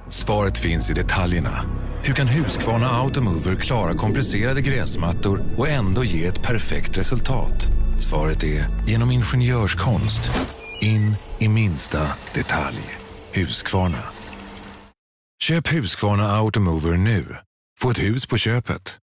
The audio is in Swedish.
Svaret finns i detaljerna. Hur kan Husqvarna Automover klara komplicerade gräsmattor och ändå ge ett perfekt resultat? Svaret är genom ingenjörskonst. In i minsta detalj. Husqvarna. Köp Husqvarna Automover nu. Få ett hus på köpet.